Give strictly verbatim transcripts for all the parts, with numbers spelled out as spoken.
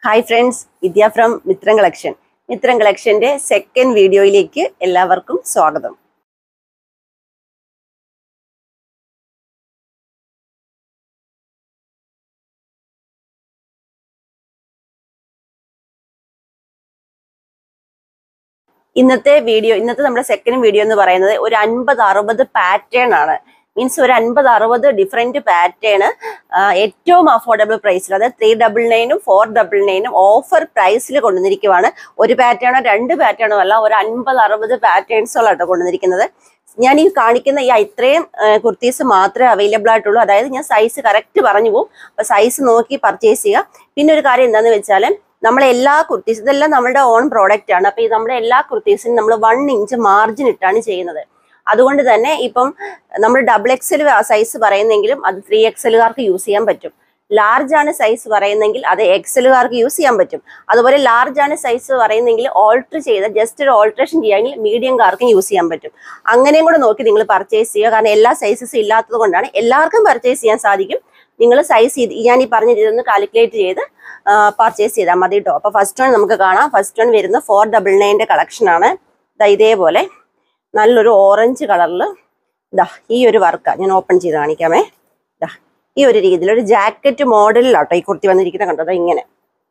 Hi friends, Vidya from Mithram collection. Mithram കളക്ഷന്റെ second വീഡിയോയിലേക്ക് എല്ലാവർക്കും സ്വാഗതം. ഇന്നത്തെ വീഡിയോ ഇന്നത്തെ നമ്മുടെ സെക്കൻഡ് വീഡിയോ എന്ന് പറയുന്നത് ഒരു അൻപത് അറുപത് പാറ്റേൺ ആണ്. മീൻസ് ഒരു അൻപത് അറുപത് ഡിഫറെന്റ് പാറ്റേൺ ഏറ്റവും അഫോർഡബിൾ പ്രൈസിൽ, അതായത് ത്രീ ഡബിൾ നയനും ഫോർ ഡബിൾ നയനും ഓഫർ പ്രൈസിൽ കൊണ്ടുവന്നിരിക്കുവാണ്. ഒരു പാറ്റേണോ രണ്ട് പാറ്റേണോ അല്ല, ഒരു അൻപത് അറുപത് പാറ്റേൺസുകളാട്ടോ കൊണ്ടുവന്നിരിക്കുന്നത്. ഞാൻ ഈ കാണിക്കുന്ന ഈ ഇത്രയും കുർത്തീസ് മാത്രമേ അവൈലബിൾ ആയിട്ടുള്ളൂ. അതായത് ഞാൻ സൈസ് കറക്റ്റ് പറഞ്ഞു പോകും, അപ്പൊ സൈസ് നോക്കി പർച്ചേസ് ചെയ്യുക. പിന്നെ ഒരു കാര്യം എന്താണെന്ന് വെച്ചാൽ, നമ്മളെ എല്ലാ കുർത്തീസ് ഇതെല്ലാം നമ്മുടെ ഓൺ പ്രോഡക്റ്റ് ആണ്. അപ്പൊ ഈ നമ്മുടെ എല്ലാ കുർത്തീസിനും നമ്മൾ വൺ ഇഞ്ച് മാർജിൻ ഇട്ടാണ് ചെയ്യുന്നത്. അതുകൊണ്ട് തന്നെ ഇപ്പം നമ്മൾ ഡബിൾ എക്സൽ സൈസ് പറയുന്നെങ്കിലും അത് ത്രീ എക്സലുകാർക്ക് യൂസ് ചെയ്യാൻ പറ്റും. ലാർജ് ആണ് സൈസ് പറയുന്നെങ്കിൽ അത് എക്സലുകാർക്ക് യൂസ് ചെയ്യാൻ പറ്റും. അതുപോലെ ലാർജ് ആണ് സൈസ് പറയുന്നെങ്കിൽ ഓൾട്ടർ ചെയ്ത് ജസ്റ്റ് ഒരു ഓൾട്രേഷൻ ചെയ്യുകയാണെങ്കിൽ മീഡിയംകാർക്കും യൂസ് ചെയ്യാൻ പറ്റും. അങ്ങനെയും കൂടെ നോക്കി നിങ്ങൾ പർച്ചേസ് ചെയ്യുക. കാരണം എല്ലാ സൈസസും ഇല്ലാത്തത് കൊണ്ടാണ്. എല്ലാവർക്കും പർച്ചേസ് ചെയ്യാൻ സാധിക്കും. നിങ്ങൾ സൈസ് ചെയ്ത് ഞാൻ ഈ പറഞ്ഞ ഇതൊന്ന് കാൽക്കുലേറ്റ് ചെയ്ത് പർച്ചേസ് ചെയ്താൽ മതി കേട്ടോ. അപ്പൊ ഫസ്റ്റ് വൺ നമുക്ക് കാണാം. ഫസ്റ്റ് വൺ വരുന്ന ഫോർ ഡബിൾ നയൻ്റെ കളക്ഷൻ ആണ്. ഇതേപോലെ നല്ലൊരു ഓറഞ്ച് കളറിൽ ഇതാ ഈ ഒരു വർക്കാണ്. ഞാൻ ഓപ്പൺ ചെയ്ത് കാണിക്കാമേ. ഇതാ ഈ ഒരു രീതിയിൽ ഒരു ജാക്കറ്റ് മോഡലിലാട്ടോ ഈ കുർത്തി വന്നിരിക്കുന്നത്. കണ്ടോ, അതാ ഇങ്ങനെ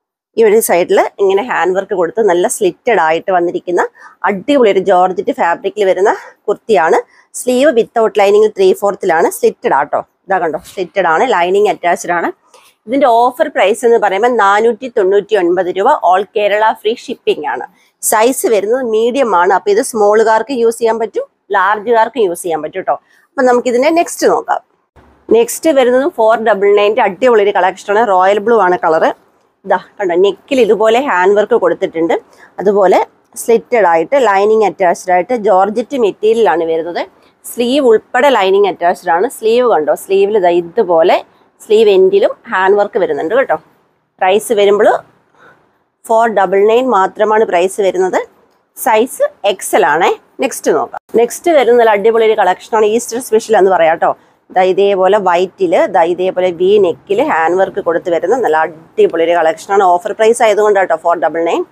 ഈ ഒരു സൈഡിൽ ഇങ്ങനെ ഹാൻഡ് വർക്ക് കൊടുത്ത് നല്ല സ്ലിറ്റഡ് ആയിട്ട് വന്നിരിക്കുന്ന അടിപൊളി ഒരു ജോർജറ്റ് ഫാബ്രിക്കിൽ വരുന്ന കുർത്തിയാണ്. സ്ലീവ് വിത്തൗട്ട് ലൈനിങ് ത്രീ ഫോർത്തിലാണ്. സ്ലിറ്റഡ് ആട്ടോ. ഇതാ കണ്ടോ, സ്ലിറ്റഡ് ആണ്, ലൈനിങ് അറ്റാച്ച്ഡ് ആണ്. ഇതിന്റെ ഓഫർ പ്രൈസ് എന്ന് പറയുമ്പോൾ നാനൂറ്റി തൊണ്ണൂറ്റി ഒൻപത് രൂപ. ഓൾ കേരള ഫ്രീ ഷിപ്പിംഗ് ആണ്. സൈസ് വരുന്നത് മീഡിയം ആണ്. അപ്പൊ ഇത് സ്മോളുകാർക്ക് യൂസ് ചെയ്യാൻ പറ്റും, ലാർജുകാർക്ക് യൂസ് ചെയ്യാൻ പറ്റും കേട്ടോ. അപ്പൊ നമുക്ക് ഇതിന്റെ നെക്സ്റ്റ് നോക്കാം. നെക്സ്റ്റ് വരുന്നത് ഫോർ ഡബിൾ നയൻ്റെ അടിപൊളി ഒരു കളക്ഷനാണ്. റോയൽ ബ്ലൂ ആണ് കളറ്. ഇതാ കണ്ടോ, നെക്കിൽ ഇതുപോലെ ഹാൻഡ് വർക്ക് കൊടുത്തിട്ടുണ്ട്. അതുപോലെ സ്ലിറ്റഡ് ആയിട്ട് ലൈനിങ് അറ്റാച്ച്ഡ് ആയിട്ട് ജോർജറ്റ് മെറ്റീരിയലാണ് വരുന്നത്. സ്ലീവ് ഉൾപ്പെടെ ലൈനിങ് അറ്റാച്ച്ഡ് ആണ്. സ്ലീവ് കണ്ടോ, സ്ലീവിൽ ഇതാ ഇതുപോലെ സ്ലീവ് എൻഡിലും ഹാൻഡ് വർക്ക് വരുന്നുണ്ട് കേട്ടോ. പ്രൈസ് വരുമ്പോൾ ഫോർ ഡബിൾ നയൻ മാത്രമാണ് പ്രൈസ് വരുന്നത്. സൈസ് എക്സൽ ആണേ. നെക്സ്റ്റ് നോക്കാം. നെക്സ്റ്റ് വരുന്ന നല്ല അടിപൊളി ഒരു കളക്ഷനാണ്. ഈസ്റ്റർ സ്പെഷ്യൽ എന്ന് പറയാം കേട്ടോ. ദാ ഇതേപോലെ വൈറ്റിൽ ദാ ഇതേപോലെ വി നെക്കിൽ ഹാൻഡ് വർക്ക് കൊടുത്ത് വരുന്ന നല്ല അടിപൊളി ഒരു കളക്ഷനാണ്. ഓഫർ പ്രൈസ് ആയതുകൊണ്ട് കേട്ടോ four double nine.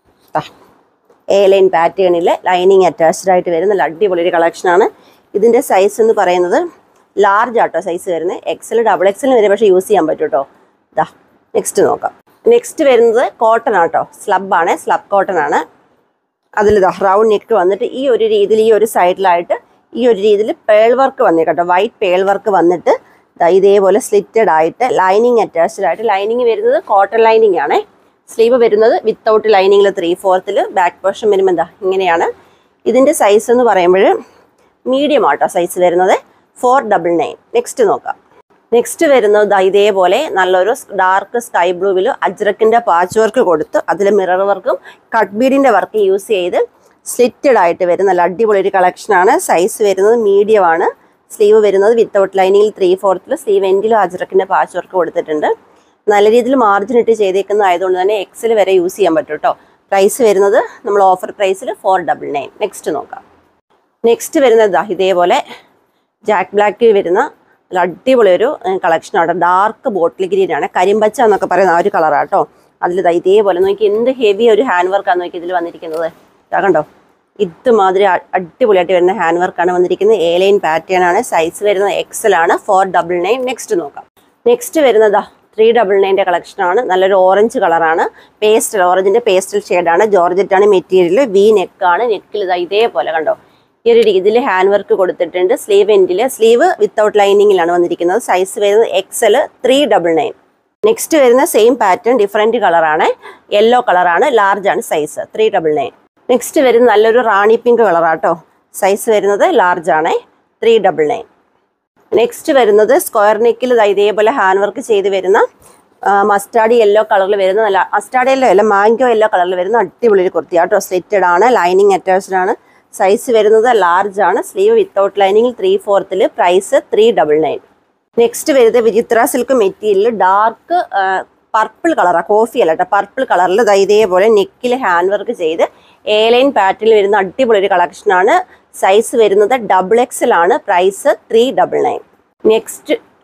A line പാറ്റേണിൽ ലൈനിങ് അറ്റാച്ച്ഡ് ആയിട്ട് വരുന്ന നല്ല അടിപൊളി ഒരു കളക്ഷനാണ്. ഇതിൻ്റെ സൈസ് എന്ന് പറയുന്നത് ലാർജ് ആട്ടോ സൈസ് വരുന്നത്. എക്സൽ ഡബിൾ എക്സലിന് വരെ പക്ഷേ യൂസ് ചെയ്യാൻ പറ്റും കേട്ടോ. ഇതാ നെക്സ്റ്റ് നോക്കാം. നെക്സ്റ്റ് വരുന്നത് കോട്ടൺ ആട്ടോ. സ്ലബ് ആണ്, സ്ലബ് കോട്ടൺ ആണ്. അതിൽ ഇതാ റൗണ്ട് നെക്ക് വന്നിട്ട് ഈ ഒരു രീതിയിൽ ഈ ഒരു സൈഡിലായിട്ട് ഈ ഒരു രീതിയിൽ പേൾ വർക്ക് വന്നേക്കട്ടോ. വൈറ്റ് പേൾ വർക്ക് വന്നിട്ട് ഇതേപോലെ സ്ലിറ്റഡ് ആയിട്ട് ലൈനിങ് അറ്റാച്ച്ഡ് ആയിട്ട്. ലൈനിങ് വരുന്നത് കോട്ടൺ ലൈനിങ് ആണ്. സ്ലീവ് വരുന്നത് വിത്തൗട്ട് ലൈനിങ്ങിൽ ത്രീ ഫോർത്തിൽ. ബാക്ക് പോർഷൻ വരുമ്പോൾ എന്താ ഇങ്ങനെയാണ്. ഇതിൻ്റെ സൈസ് എന്ന് പറയുമ്പോൾ മീഡിയം ആട്ടോ സൈസ് വരുന്നത്. Four double nine. നെക്സ്റ്റ് നോക്കാം. നെക്സ്റ്റ് വരുന്നത് ഇതേപോലെ നല്ലൊരു ഡാർക്ക് സ്കൈ ബ്ലൂവിൽ അജ്രക്കിൻ്റെ പാച്ച് വർക്ക് കൊടുത്ത് അതിൽ മിറർ വർക്കും കട്ട് ബീഡിൻ്റെ വർക്ക് യൂസ് ചെയ്ത് സ്ലിറ്റഡ് ആയിട്ട് വരുന്ന നല്ല അടിപൊളി ഒരു കളക്ഷനാണ്. സൈസ് വരുന്നത് മീഡിയം ആണ്. സ്ലീവ് വരുന്നത് വിത്തൗട്ട് ലൈനിങ്ങിൽ ത്രീ ഫോർത്തിൽ. സ്ലീവ് എൻഡിലും അജ്രക്കിൻ്റെ പാച്ച് വർക്ക് കൊടുത്തിട്ടുണ്ട്. നല്ല രീതിയിൽ മാർജിൻ ഇട്ട് ചെയ്തേക്കുന്ന ആയതുകൊണ്ട് തന്നെ എക്സൽ വരെ യൂസ് ചെയ്യാൻ പറ്റും കേട്ടോ. പ്രൈസ് വരുന്നത് നമ്മൾ ഓഫർ പ്രൈസിൽ ഫോർ ഡബിൾ നയൻ. നെക്സ്റ്റ് നോക്കാം. നെക്സ്റ്റ് വരുന്നത് ഇതേപോലെ ജാക്ക് ബ്ലാക്കിൽ വരുന്ന നല്ല അടിപൊളി ഒരു കളക്ഷനാണ്. ഡാർക്ക് ബോട്ടിൽ ഗ്രീൻ ആണ്. കരിമ്പച്ച എന്നൊക്കെ പറയുന്ന ആ ഒരു കളറാട്ടോ. അതിൽ ഇതേപോലെ നോക്കി എന്ത് ഹെവി ഒരു ഹാൻഡ് വർക്കാണ് നോക്കി ഇതിൽ വന്നിരിക്കുന്നത്. കണ്ടോ, ഇതുമാതിരി അടിപൊളിയായിട്ട് വരുന്ന ഹാൻഡ് വർക്കാണ് വന്നിരിക്കുന്നത്. എ ലൈൻ പാറ്റേൺ ആണ്. സൈസ് വരുന്നത് എക്സൽ ആണ്. Four double nine. നെക്സ്റ്റ് നോക്കാം. നെക്സ്റ്റ് വരുന്നതാ ത്രീ ഡബിൾ നയൻ്റെ കളക്ഷനാണ്. നല്ലൊരു ഓറഞ്ച് കളറാണ്. പേസ്റ്റൽ ഓറഞ്ചിൻ്റെ പേസ്റ്റൽ ഷെയ്ഡാണ്. ജോർജറ്റ് ആണ് മെറ്റീരിയൽ. വി നെക്കാണ്. നെക്കിൽ ഇതാ ഇതേപോലെ കണ്ടോ ഈ ഒരു രീതിയിൽ ഹാൻഡ് വർക്ക് കൊടുത്തിട്ടുണ്ട്. സ്ലീവ് എൻഡിൽ സ്ലീവ് വിത്തൗട്ട് ലൈനിങ്ങിലാണ് വന്നിരിക്കുന്നത്. സൈസ് വരുന്നത് XL. Three double nine. Next വരുന്ന സെയിം പാറ്റേൺ ഡിഫറെൻറ്റ് കളറാണ്. യെല്ലോ കളറാണ്. ലാർജ് ആണ് size. Three double nine. Next വരുന്ന നല്ലൊരു റാണി പിങ്ക് കളറാട്ടോ. സൈസ് വരുന്നത് ലാർജ് ആണ്. Three double nine. നെക്സ്റ്റ് വരുന്നത് സ്ക്വയർ നെക്കിൽ ഇതേപോലെ ഹാൻഡ് വർക്ക് ചെയ്ത് വരുന്ന മസ്റ്റാർഡ് യെല്ലോ കളറിൽ വരുന്ന നല്ല മസ്റ്റാർഡ് യെല്ലോ അല്ല മാംഗോ യെല്ലോ കളറിൽ വരുന്ന അടിപൊളി ഒരു കുർത്തിയാട്ടോ. സ്ലിറ്റഡ് ആണ്. ലൈനിങ് അറ്റാച്ച്ഡ് ആണ്. സൈസ് വരുന്നത് ലാർജ് ആണ്. സ്ലീവ് വിത്തൗട്ട് ലൈനിങ്ങിൽ ത്രീ ഫോർത്തിൽ. Price three double nine. Next വരുന്നത് Vichitra silk material dark purple കളറാണ്. കോഫി അല്ല കേട്ടോ, പർപ്പിൾ കളറിൽ ഇതേപോലെ നെക്കിൽ ഹാൻഡ് വർക്ക് ചെയ്ത് എ ലൈൻ പാറ്റേണിൽ വരുന്ന അടിപൊളി ഒരു കളക്ഷനാണ്. സൈസ് വരുന്നത് ഡബിൾ എക്സൽ ആണ്. Price three double nine. Next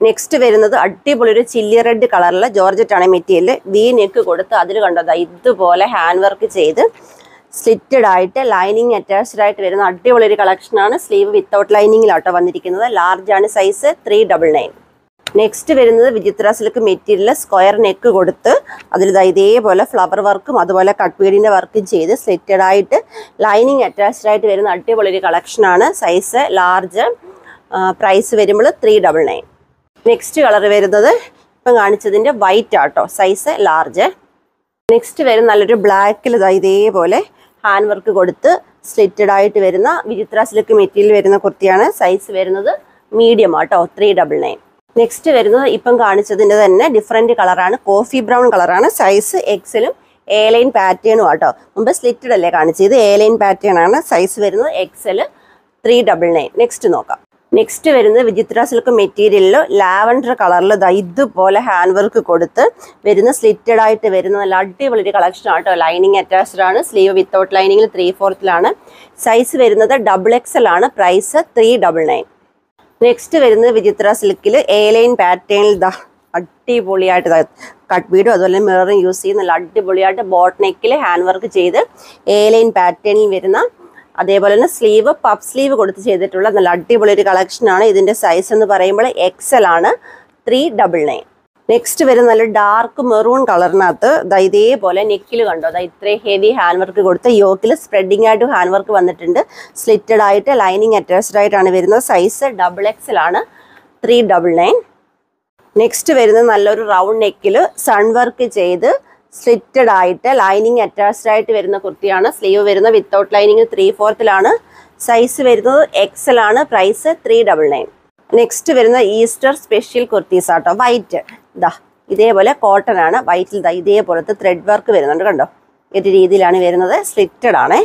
next വരുന്നത് അടിപൊളി ഒരു ചില്ലി റെഡ് കളറിലെ ജോർജറ്റ് ആണ് മെറ്റീരിയൽ. വി നെക്ക് കൊടുത്ത് അതിൽ കണ്ടതാ ഇതുപോലെ ഹാൻഡ് വർക്ക് ചെയ്ത് സ്ലിറ്റഡ് ആയിട്ട് ലൈനിങ് അറ്റാച്ച്ഡ് ആയിട്ട് വരുന്ന അടിപൊളി ഒരു കളക്ഷനാണ്. സ്ലീവ് വിത്തൗട്ട് ലൈനിങ്ങിലാട്ടോ വന്നിരിക്കുന്നത്. ലാർജ് ആണ് size three double nine. Next വരുന്നത് Vichitra silk material square neck കൊടുത്ത് അതിൽ ഇതേപോലെ ഫ്ലവർ വർക്കും അതുപോലെ കട്ട് ബീഡിൻ്റെ വർക്കും ചെയ്ത് സ്ലിറ്റഡ് ആയിട്ട് ലൈനിങ് അറ്റാച്ച്ഡ് ആയിട്ട് വരുന്ന അടിപൊളി ഒരു കളക്ഷനാണ്. Size large. പ്രൈസ് വരുമ്പോൾ three double nine. Next colour വരുന്നത് ഇപ്പം കാണിച്ചതിൻ്റെ വൈറ്റ് ആട്ടോ. Size large. നെക്സ്റ്റ് വരുന്ന നല്ലൊരു ബ്ലാക്കിൽ ഇതേപോലെ ഹാൻഡ് വർക്ക് കൊടുത്ത് സ്ലിറ്റഡ് ആയിട്ട് വരുന്ന വിചിത്ര സിൽക്ക് മെറ്റീരിയൽ വരുന്ന കുർത്തിയാണ്. സൈസ് വരുന്നത് മീഡിയം ആട്ടോ. Three double nine. നെക്സ്റ്റ് വരുന്നത് ഇപ്പം കാണിച്ചതിൻ്റെ തന്നെ ഡിഫറെൻറ്റ് കളറാണ്. കോഫി ബ്രൗൺ കളറാണ്. സൈസ് എക്സലും എ ലൈൻ പാറ്റേണും ആട്ടോ. മുമ്പ് സ്ലിറ്റഡ് അല്ലേ കാണിച്ചത്, എ ലൈൻ പാറ്റേൺ ആണ്. സൈസ് വരുന്നത് XL three double nine. Next നോക്കാം. നെക്സ്റ്റ് വരുന്നത് വിചിത്ര സിൽക്ക് മെറ്റീരിയലിൽ ലാവൻഡർ കളറിൽ ഇതുപോലെ ഹാൻഡ് വർക്ക് കൊടുത്ത് വരുന്ന സ്ലിറ്റഡ് ആയിട്ട് വരുന്ന നല്ല അടിപൊളി ഒരു കളക്ഷൻ ആട്ടോ. ലൈനിങ് അറ്റാച്ച്ഡ് ആണ്. സ്ലീവ് വിത്തൗട്ട് ലൈനിങ്ങിൽ ത്രീ ഫോർത്തിലാണ്. സൈസ് വരുന്നത് ഡബിൾ എക്സൽ ആണ്. Price three double nine. Next വരുന്നത് വിചിത്ര സിൽക്കിൽ എ ലൈൻ പാറ്റേണിൽ ദ അടിപൊളിയായിട്ട് കട്ട് ബീഡും അതുപോലെ മിററും യൂസ് ചെയ്ത് നല്ല അടിപൊളിയായിട്ട് ബോട്ട് നെക്കിൽ ഹാൻഡ് വർക്ക് ചെയ്ത് എ ലൈൻ പാറ്റേണിൽ വരുന്ന അതേപോലെ തന്നെ സ്ലീവ് പഫ് സ്ലീവ് കൊടുത്ത് ചെയ്തിട്ടുള്ള നല്ല അടിപൊളി ഒരു കളക്ഷനാണ്. ഇതിൻ്റെ സൈസ് എന്ന് പറയുമ്പോൾ എക്സൽ ആണ്. Three double nine. നെക്സ്റ്റ് വരുന്ന നല്ല ഡാർക്ക് മെറൂൺ കളറിനകത്ത് ഇതേപോലെ നെക്കിൽ കണ്ടോ ദാ ഇത്രയും ഹെവി ഹാൻഡ് വർക്ക് കൊടുത്ത് യോക്കിൽ സ്പ്രെഡിങ് ആയിട്ട് ഹാൻഡ് വർക്ക് വന്നിട്ടുണ്ട്. സ്ലിറ്റഡ് ആയിട്ട് ലൈനിങ് അറ്റാച്ച്ഡ് ആയിട്ടാണ് വരുന്നത്. സൈസ് ഡബിൾ എക്സൽ ആണ്. Three double nine. നെക്സ്റ്റ് വരുന്നത് നല്ലൊരു റൗണ്ട് നെക്കിൽ സൺ വർക്ക് ചെയ്ത് സ്ലിറ്റഡ് ആയിട്ട് ലൈനിങ് അറ്റാച്ച്ഡ് ആയിട്ട് വരുന്ന കുർത്തിയാണ്. സ്ലീവ് വരുന്ന വിത്തൗട്ട് ലൈനിങ് ത്രീ ഫോർത്തിലാണ്. സൈസ് വരുന്നത് എക്സൽ ആണ്. Price three double nine. Next വരുന്ന ഈസ്റ്റർ സ്പെഷ്യൽ കുർത്തീസ് ആട്ടോ. വൈറ്റ് ദാ ഇതേപോലെ കോട്ടൺ ആണ്. വൈറ്റിൽ ദാ ഇതേപോലത്തെ ത്രെഡ് വർക്ക് വരുന്നുണ്ട്. കണ്ടോ ഒരു രീതിയിലാണ് വരുന്നത്. സ്ലിറ്റഡ് ആണ്.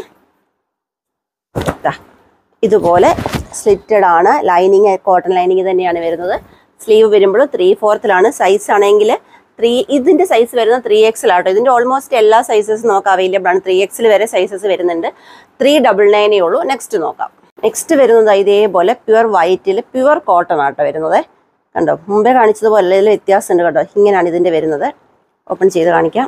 ഇതുപോലെ സ്ലിറ്റഡ് ആണ്. ലൈനിങ് കോട്ടൺ ലൈനിങ് തന്നെയാണ് വരുന്നത്. സ്ലീവ് വരുമ്പോൾ ത്രീ ഫോർത്തിലാണ്. സൈസ് ആണെങ്കിൽ ത്രീ ഇതിൻ്റെ സൈസ് വരുന്നത് ത്രീ എക്സൽ ആട്ടോ. ഇതിൻ്റെ ഓൾമോസ്റ്റ് എല്ലാ സൈസസും നമുക്ക് അവൈലബിൾ ആണ്. ത്രീ എക്സിൽ വരെ സൈസസ് വരുന്നുണ്ട്. ത്രീ ഡബിൾ നയനേ ഉള്ളൂ. നെക്സ്റ്റ് നോക്കാം. നെക്സ്റ്റ് വരുന്നത് ഇതേപോലെ പ്യുവർ വൈറ്റിൽ പ്യുവർ കോട്ടൺ ആട്ടോ വരുന്നത്. കണ്ടോ മുമ്പേ കാണിച്ചതുപോലെ ഇതിൽ വ്യത്യാസമുണ്ട് കേട്ടോ. ഇങ്ങനെയാണ് ഇതിൻ്റെ വരുന്നത്. ഓപ്പൺ ചെയ്ത് കാണിക്കാം.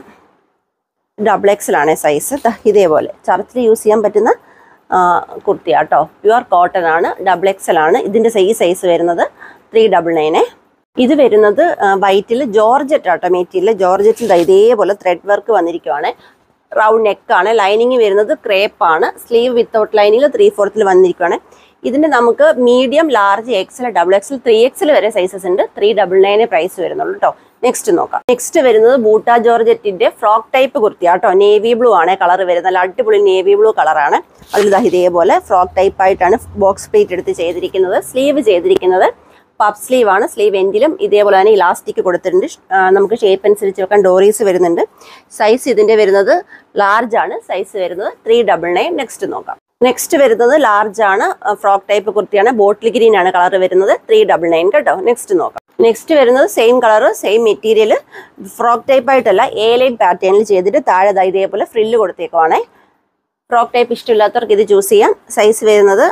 ഡബിൾ എക്സലാണ് സൈസ്. ഇതേപോലെ ചർച്ചിൽ യൂസ് ചെയ്യാൻ പറ്റുന്ന കുർത്തി ആട്ടോ. പ്യുവർ കോട്ടൺ ആണ്. ഡബിൾ എക്സൽ ആണ്. ഇതിൻ്റെ ഈ സൈസ് വരുന്നത് ത്രീ ഡബിൾ നയനെ. ഇത് വരുന്നത് വൈറ്റിൽ ജോർജറ്റ് ആട്ടോ മെറ്റീരിയൽ. ജോർജറ്റിൽ ഇതേപോലെ ത്രെഡ് വർക്ക് വന്നിരിക്കുവാണ്. റൗണ്ട് നെക്കാണ്. ലൈനിങ് വരുന്നത് ക്രേപ്പാണ്. സ്ലീവ് വിത്തൗട്ട് ലൈനിങ്ങിൽ ത്രീ ഫോർത്തിൽ വന്നിരിക്കുവാണ്. ഇതിൻ്റെ നമുക്ക് medium large XL double XL three XL വരെ സൈസസ് ഉണ്ട്. ത്രീ ഡബിൾ നയനെ പ്രൈസ് വരുന്നുള്ളൂ കേട്ടോ. നെക്സ്റ്റ് നോക്കാം. നെക്സ്റ്റ് വരുന്നത് ബൂട്ട ജോർജറ്റിന്റെ ഫ്രോക്ക് ടൈപ്പ് കുർത്തി ആട്ടോ. നേവി ബ്ലൂ ആണ് കളർ വരുന്നത്. നല്ല അടിപൊളി നേവി ബ്ലൂ കളറാണ്. അതിൽ ഇതേപോലെ ഫ്രോക്ക് ടൈപ്പ് ആയിട്ടാണ് ബോക്സ് പ്ലേറ്റ് എടുത്ത് ചെയ്തിരിക്കുന്നത്. സ്ലീവ് ചെയ്തിരിക്കുന്നത് പഫ് സ്ലീവ് ആണ്. സ്ലീവ് എൻഡിലും ഇതേപോലെ തന്നെ ഇലാസ്റ്റിക് കൊടുത്തിട്ടുണ്ട്. നമുക്ക് ഷേപ്പ് അനുസരിച്ച് വെക്കാൻ ഡോറീസ് വരുന്നുണ്ട്. സൈസ് ഇതിൻ്റെ വരുന്നത് ലാർജ് ആണ്. സൈസ് വരുന്നത് ത്രീ ഡബിൾ നയൻ. നെക്സ്റ്റ് നോക്കാം. നെക്സ്റ്റ് വരുന്നത് ലാർജ് ആണ്. ഫ്രോക്ക് ടൈപ്പ് കുർത്തിയാണ്. ബോട്ടിൽ ഗ്രീൻ ആണ് കളർ വരുന്നത്. ത്രീ ഡബിൾ നയൻ കേട്ടോ. നെക്സ്റ്റ് നോക്കാം. നെക്സ്റ്റ് വരുന്നത് same colour same material frock type ആയിട്ടല്ല എ ലൈൻ പാറ്റേണിൽ ചെയ്തിട്ട് താഴെ ഇതേപോലെ ഫ്രില്ല് കൊടുത്തേക്കുവാണേ. ഫ്രോക്ക് ടൈപ്പ് ഇഷ്ടമില്ലാത്തവർക്ക് ഇത് ചൂസ് ചെയ്യാം. സൈസ് വരുന്നത്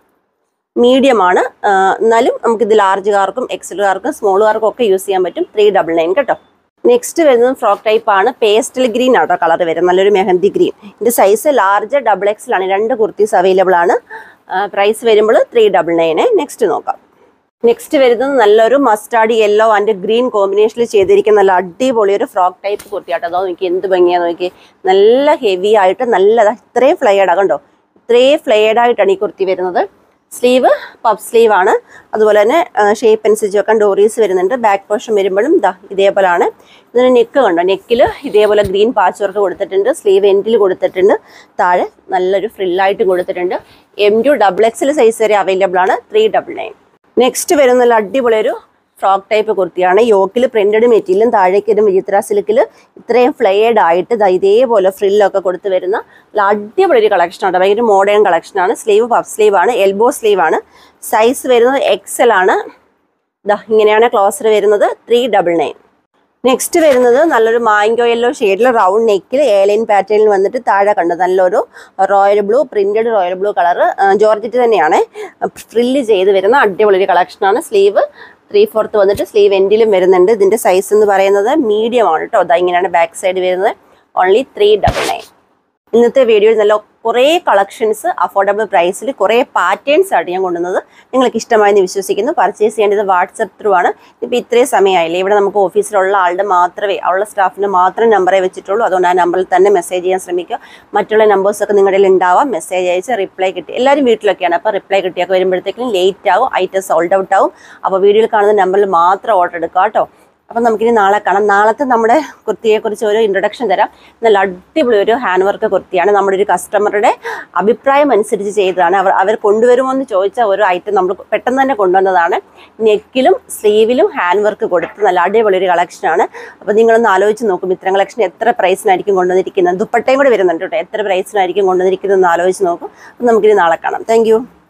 മീഡിയം ആണ്. എന്നാലും നമുക്കിത് ലാർജുകാർക്കും എക്സലുകാർക്കും സ്മോളുകാർക്കും ഒക്കെ യൂസ് ചെയ്യാൻ പറ്റും. ത്രീ ഡബിൾ നയൻ കേട്ടോ. നെക്സ്റ്റ് വരുന്നത് ഫ്രോക്ക് ടൈപ്പ് ആണ്. പേസ്റ്റൽ ഗ്രീൻ ആട്ടോ കളർ വരും. നല്ലൊരു മെഹന്തി ഗ്രീൻ. ഇതിൻ്റെ സൈസ് ലാർജ് ഡബിൾ എക്സലാണ്. രണ്ട് കുർത്തീസ് അവൈലബിൾ ആണ്. പ്രൈസ് വരുമ്പോൾ ത്രീ ഡബിൾ നയന്. നെക്സ്റ്റ് നോക്കാം. നെക്സ്റ്റ് വരുന്നത് നല്ലൊരു മസ്റ്റാർഡ് യെല്ലോ ആൻഡ് ഗ്രീൻ കോമ്പിനേഷനിൽ ചെയ്തിരിക്കുന്ന നല്ല അടിപൊളി ഒരു ഫ്രോക്ക് ടൈപ്പ് കുർത്തിയാട്ടോ. അതോ നോക്കി എന്ത് ഭംഗിയാന്ന് നോക്കി. നല്ല ഹെവി ആയിട്ട് നല്ല ഇത്രയും ഫ്ലെയർഡാണ് കണ്ടോ. ഇത്രയും ഫ്ലെയർഡ് ആയിട്ടാണ് ഈ കുർത്തി വരുന്നത്. സ്ലീവ് പഫ് സ്ലീവ് ആണ്. അതുപോലെ തന്നെ ഷേപ്പ് അനുസരിച്ച് വെക്കാൻ ഡോറീസ് വരുന്നുണ്ട്. ബാക്ക് പോർഷൻ വരുമ്പോഴും ഇതാ ഇതേപോലെയാണ്. ഇതിന് നെക്ക് കണ്ടോ. നെക്കിൽ ഇതേപോലെ ഗ്രീൻ പാച്ച് വർക്ക് കൊടുത്തിട്ടുണ്ട്. സ്ലീവ് എൻഡിൽ കൊടുത്തിട്ടുണ്ട്. താഴെ നല്ലൊരു ഫ്രില്ലായിട്ട് കൊടുത്തിട്ടുണ്ട്. M to double XL size വരെ അവൈലബിൾ ആണ്. Three double nine. നെക്സ്റ്റ് വരുന്ന നല്ല അടിപൊളി ഒരു ഫ്രോക്ക് ടൈപ്പ് കുർത്തിയാണ്. യോക്കിൽ പ്രിന്റഡ് മെറ്റീരിയലും താഴേക്ക് ഒരു വിചിത്ര സിൽക്കിൽ ഇത്രയും ഫ്ലെയർഡ് ആയിട്ട് ഇതേപോലെ ഫ്രില്ലൊക്കെ കൊടുത്ത് വരുന്ന നല്ല അടിപൊളി ഒരു കളക്ഷനാണ്. ഭയങ്കര മോഡേൺ കളക്ഷനാണ്. സ്ലീവ് പഫ് സ്ലീവ് ആണ്. എൽബോ സ്ലീവ് ആണ്. സൈസ് വരുന്നത് എക്സൽ ആണ്. ഇതാ ഇങ്ങനെയാണ് ക്ലോസർ വരുന്നത്. Three double nine. നെക്സ്റ്റ് വരുന്നത് നല്ലൊരു മാംഗോ യെല്ലോ ഷെയ്ഡിൽ റൗണ്ട് നെക്കിൽ എയർലൈൻ പാറ്റേണിൽ വന്നിട്ട് താഴെ കണ്ടത് നല്ലൊരു royal blue printed royal blue colour georgette തന്നെയാണ്. ഫ്രില്ല് ചെയ്ത് വരുന്ന അടിപൊളി ഒരു കളക്ഷനാണ്. സ്ലീവ് ത്രീ ഫോർത്ത് വന്നിട്ട് സ്ലീവ് എൻഡിലും വരുന്നുണ്ട്. ഇതിൻ്റെ സൈസ് എന്ന് പറയുന്നത് മീഡിയം ആണ് കേട്ടോ. അതാ ഇങ്ങനെയാണ് ബാക്ക് സൈഡ് വരുന്നത്. Only three double nine. ഇന്നത്തെ വീഡിയോയിൽ നല്ല കുറേ കളക്ഷൻസ് അഫോർഡബിൾ പ്രൈസിൽ കുറേ പാറ്റേൺസ് ആയിട്ട് ഞാൻ കൊണ്ടുവന്നത് നിങ്ങൾക്ക് ഇഷ്ടമായെന്ന് വിശ്വസിക്കുന്നു. പർച്ചേസ് ചെയ്യേണ്ടത് വാട്സപ്പ് ത്രൂ ആണ്. ഇപ്പോൾ ഇത്രയും സമയമായില്ലേ, ഇവിടെ നമുക്ക് ഓഫീസിലുള്ള ആളുടെ മാത്രമേ ഉള്ള സ്റ്റാഫിന് മാത്രം നമ്പറേ വെച്ചിട്ടുള്ളൂ. അതുകൊണ്ട് ആ നമ്പറിൽ തന്നെ മെസ്സേജ് ചെയ്യാൻ ശ്രമിക്കുക. മറ്റുള്ള നമ്പേഴ്സൊക്കെ നിങ്ങളുടെ കയ്യിൽ ഉണ്ടാവാം. മെസ്സേജ് അയച്ച് റിപ്ലൈ കിട്ടി. എല്ലാവരും വീട്ടിലൊക്കെയാണ്, അപ്പോൾ റിപ്ലൈ കിട്ടിയൊക്കെ വരുമ്പോഴത്തേക്കും ലേറ്റ് ആവും, ഐറ്റം സോൾഡ് ഔട്ട് ആവും. അപ്പോൾ വീഡിയോയിൽ കാണുന്ന നമ്പറിൽ മാത്രം ഓർഡർ എടുക്കുക കേട്ടോ. അപ്പം നമുക്കിനി നാളെ കാണാം. നാളത്തെ നമ്മുടെ കുർത്തിയെക്കുറിച്ച് ഒരു ഇൻട്രൊഡക്ഷൻ തരാം. നല്ല അടിപൊളി ഒരു ഹാൻഡ് വർക്ക് കുർത്തിയാണ്. നമ്മുടെ ഒരു കസ്റ്റമറുടെ അഭിപ്രായം അനുസരിച്ച് ചെയ്തതാണ്. അവർ അവർ കൊണ്ടുവരുമോ എന്ന് ചോദിച്ച ഒരു ഐറ്റം നമ്മൾ പെട്ടെന്ന് തന്നെ കൊണ്ടുവന്നതാണ്. നെക്കിലും സ്ലീവിലും ഹാൻഡ് വർക്ക് കൊടുത്ത് നല്ല അടിപൊളി ഒരു കളക്ഷനാണ്. അപ്പോൾ നിങ്ങളൊന്ന് ആലോചിച്ച് നോക്കും, ഇത്തരം കളക്ഷൻ എത്ര പ്രൈസിനായിരിക്കും കൊണ്ടുവന്നിരിക്കുന്നത്. ദുപ്പട്ടയും കൂടെ വരുന്നുണ്ട് കേട്ടോ. എത്ര പ്രൈസിനായിരിക്കും കൊണ്ടുവന്നിരിക്കുന്നത് എന്ന് ആലോചിച്ച് നോക്കും. അപ്പം നമുക്കിനി നാളെ കാണാം. താങ്ക്